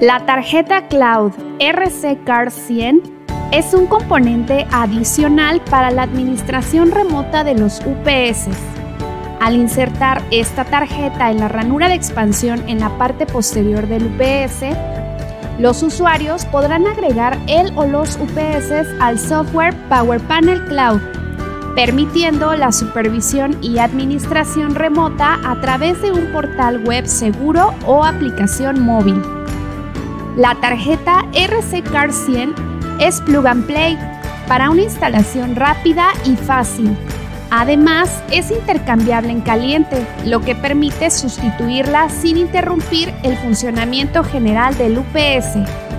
La tarjeta Cloud RC Card 100 es un componente adicional para la administración remota de los UPS. Al insertar esta tarjeta en la ranura de expansión en la parte posterior del UPS, los usuarios podrán agregar el o los UPS al software PowerPanel Cloud, permitiendo la supervisión y administración remota a través de un portal web seguro o aplicación móvil. La tarjeta RC Card 100 es Plug and Play para una instalación rápida y fácil. Además, es intercambiable en caliente, lo que permite sustituirla sin interrumpir el funcionamiento general del UPS.